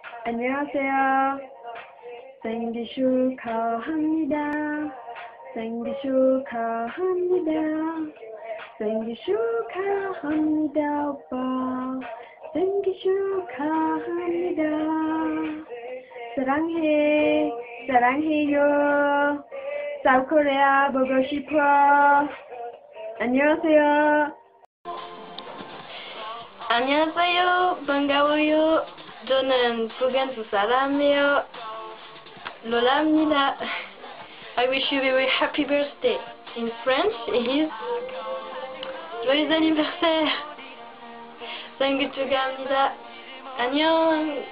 안녕하세요. 생일 축하합니다. 생일 축하합니다. 생일 축하합니다, 오빠. 생일 축하합니다. 사랑해, 사랑해요. 사우코리아 보고 싶어. 안녕하세요. 안녕하세요. 반가워요. 저는 북한수 사람이에요. 로라입니다. I wish you a very happy birthday. In French, it is joyeux anniversaire. 생일 축하합니다. 안녕.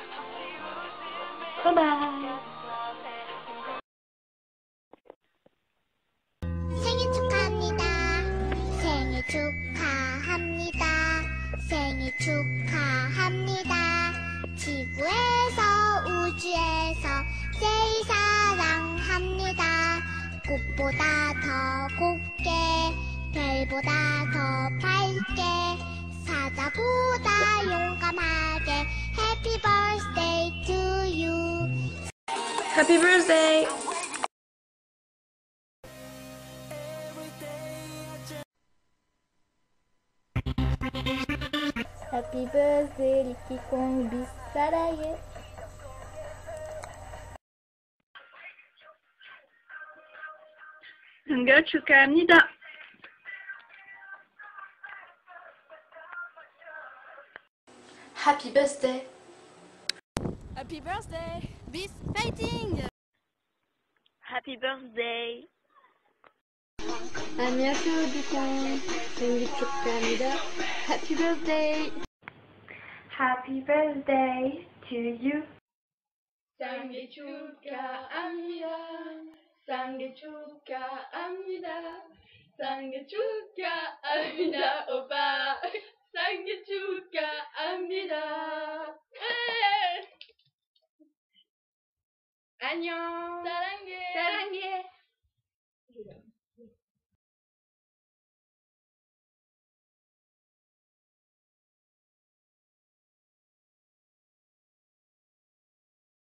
바이바이. 생일 축하합니다. 생일 축하합니다. 생일 축하합니다. 지구에서 우주에서 제일 사랑합니다. 꽃보다 더 곱게 별보다 더 밝게 사자보다 용감하게 Happy birthday to you. Happy birthday. Happy birthday, 리키콩 미스 사랑해. 생일 축하합니다. Happy birthday. Happy birthday. Bis fighting. Happy birthday. 안녕하세요, 두콩. 생일 축하합니다. Happy birthday. Happy birthday to you. 생일 축하합니다. 생일 축하합니다. 생일 축하합니다, 오빠. 생일 축하합니다. 안녕.